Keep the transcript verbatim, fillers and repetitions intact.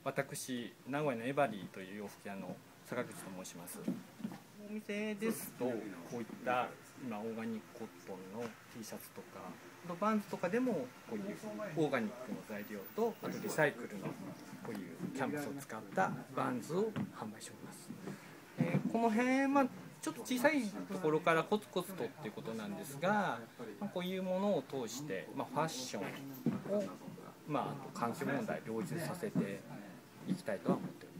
私名古屋のエバリーという洋服屋の坂口と申します。お店ですとこういった今オーガニックコットンの T シャツとか、あとバンズとかでもこういうオーガニックの材料と、あとリサイクルのこういうキャンバスを使ったバンズを販売しております。えー、この辺、まあ、ちょっと小さいところからコツコツとっていうことなんですが、まあ、こういうものを通して、まあ、ファッションを、まあ、あと環境問題両立させていきたいとは思っております。